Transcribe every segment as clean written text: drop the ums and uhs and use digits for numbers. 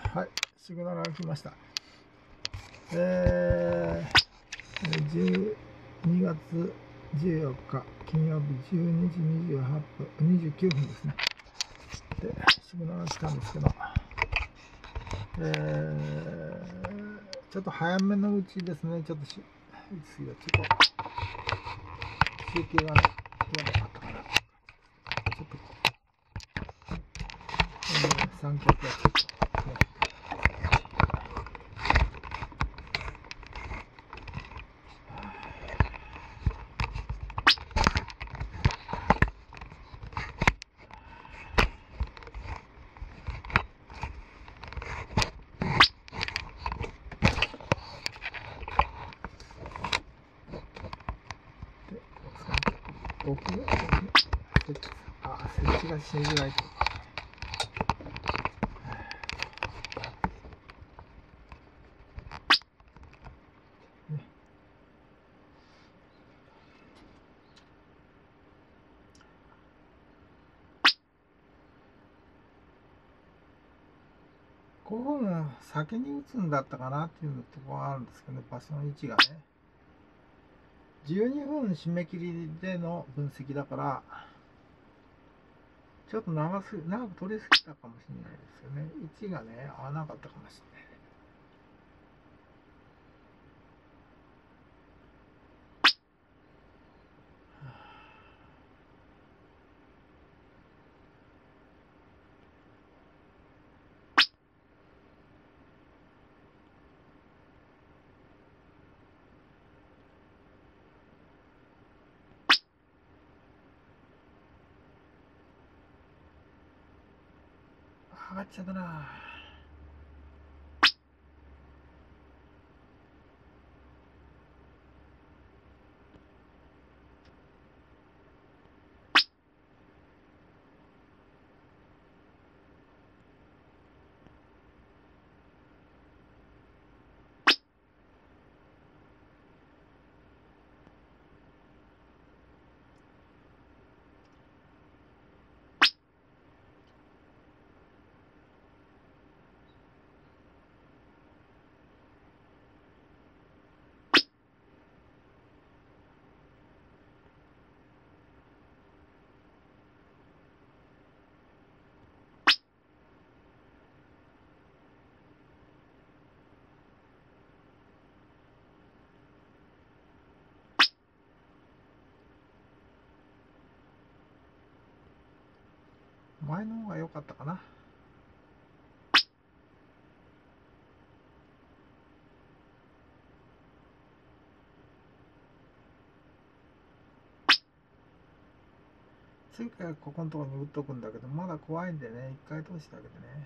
はい、シグナルが来ました。12月14日金曜日12時28分、29分ですね。で、シグナルが来たんですけど、ちょっと早めのうちですね、ちょっとちょっと集計がね、やばかったかな。ちょっと三脚がちょっと、ね、僕が設置がしづらいと。5分先に打つんだったかなっていうところがあるんですけどね、場所の位置がね。12分締め切りでの分析だから、ちょっと長く取りすぎたかもしれないですよね。位置がね、合わなかったかもしれない。上がっちゃったな。前の方が良かったかな。次からここのところに打っとくんだけど、まだ怖いんでね、一回通しだけでね。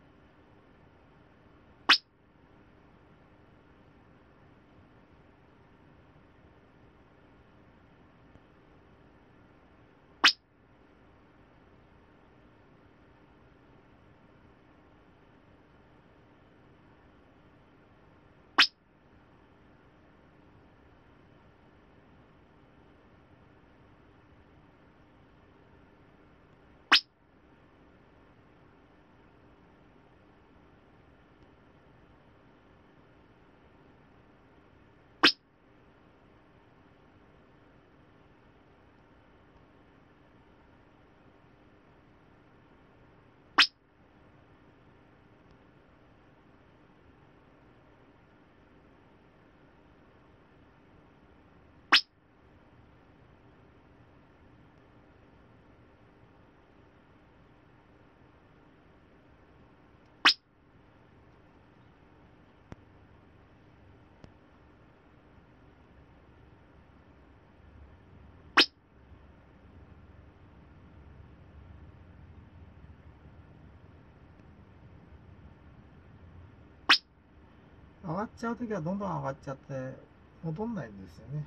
上がっちゃうときはどんどん上がっちゃって戻んないんですよね。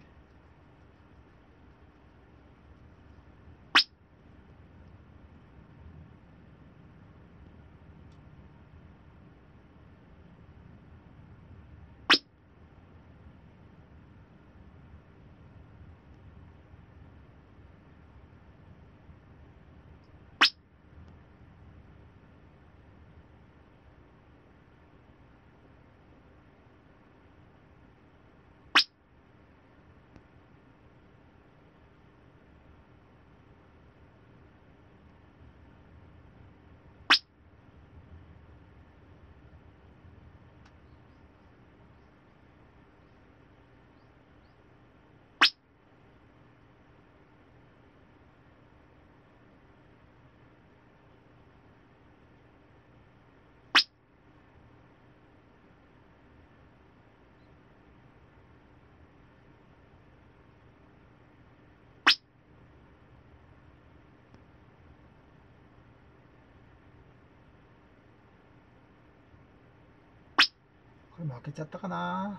負けちゃったかな。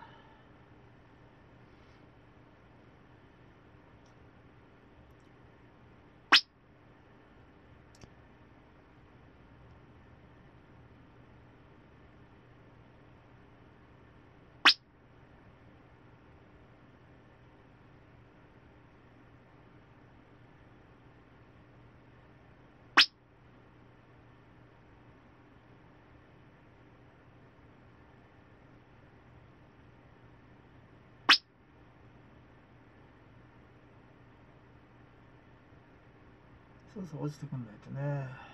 そうそう、落ちてくんないとね。